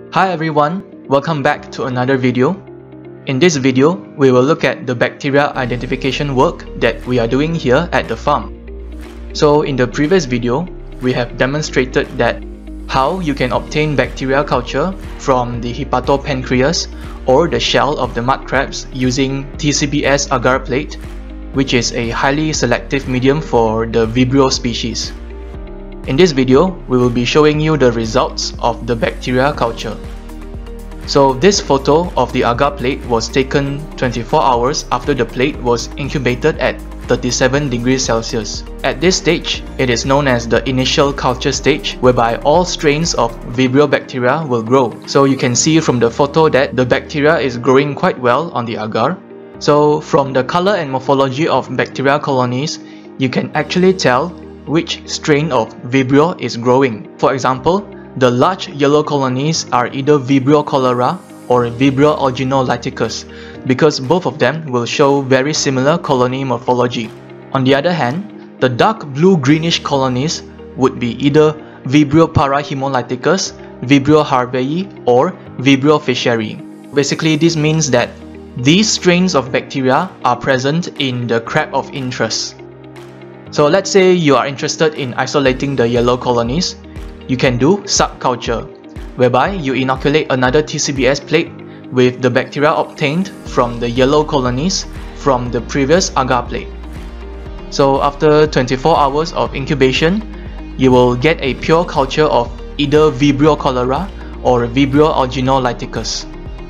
Hi everyone, welcome back to another video. In this video, we will look at the bacteria identification work that we are doing here at the farm. So in the previous video, we have demonstrated that how you can obtain bacteria culture from the hepatopancreas or the shell of the mud crabs using TCBS agar plate, which is a highly selective medium for the Vibrio species. In this video, we will be showing you the results of the bacteria culture. So this photo of the agar plate was taken 24 hours after the plate was incubated at 37 degrees Celsius. At this stage, it is known as the initial culture stage, whereby all strains of Vibrio bacteria will grow. So you can see from the photo that the bacteria is growing quite well on the agar. So from the color and morphology of bacteria colonies, you can actually tell which strain of Vibrio is growing. For example, the large yellow colonies are either Vibrio cholera or Vibrio alginoliticus, because both of them will show very similar colony morphology. On the other hand, the dark blue-greenish colonies would be either Vibrio parahemolyticus, Vibrio harveyi, or Vibrio fischeri. Basically, this means that these strains of bacteria are present in the crab of interest. So let's say you are interested in isolating the yellow colonies. You can do subculture, whereby you inoculate another TCBS plate with the bacteria obtained from the yellow colonies from the previous agar plate. So after 24 hours of incubation, you will get a pure culture of either Vibrio cholera or Vibrio alginoliticus.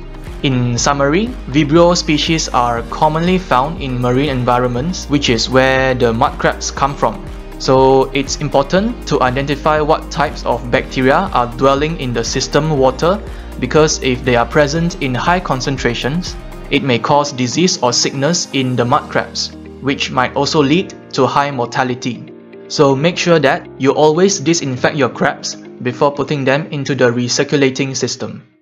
In summary, Vibrio species are commonly found in marine environments, which is where the mud crabs come from. So it's important to identify what types of bacteria are dwelling in the system water, because if they are present in high concentrations, it may cause disease or sickness in the mud crabs, which might also lead to high mortality. So make sure that you always disinfect your crabs before putting them into the recirculating system.